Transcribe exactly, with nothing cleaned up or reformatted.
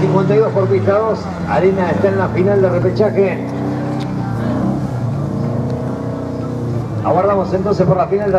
cincuenta y dos por pista dos. Arena está en la final de repechaje. Aguardamos entonces por la final de